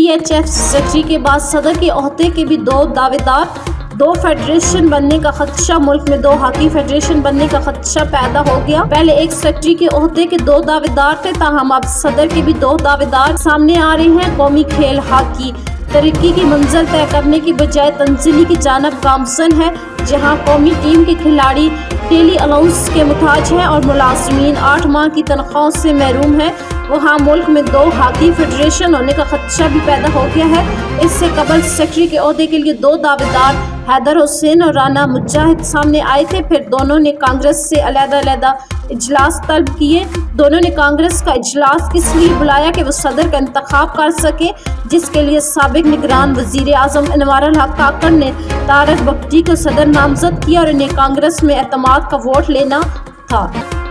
PHF secretary के बाद सदर के ओहदे के भी 2 दावेदार, 2 फेडरेशन बनने का खदशा, मुल्क में 2 हॉकी फेडरेशन बनने का खदशा पैदा हो गया। पहले एक सेक्रेटरी के ओहदे के 2 दावेदार थे, ताहम अब सदर के भी 2 दावेदार सामने आ रहे हैं। कौमी खेल हॉकी तरक्की की मंजिल तय करने की बजाय तंजीली की जानब गामजन है, जहां कौमी टीम के खिलाड़ी डेली अलाउंस के मुताज हैं और मुलाजमीन 8 माह की तनख्वाहों से महरूम है। वहाँ मुल्क में 2 हॉकी फेडरेशन होने का खदशा भी पैदा हो गया है। इससे कबल सेक्रेटरी के ओहदे के लिए 2 दावेदार हैदर हुसैन और राना मुजाहिद सामने आए थे। फिर दोनों ने कांग्रेस से अलग-अलग इजलास तलब किए। दोनों ने कांग्रेस का इजलास इसलिए बुलाया कि वो सदर का इंतखाब कर सके, जिसके लिए साबिक निगरान वजीर आजम अनवारुल हक काकड़ ने तारक बख्टी को सदर नामजद किया और इन्हें कांग्रेस में एतमाद का वोट लेना था।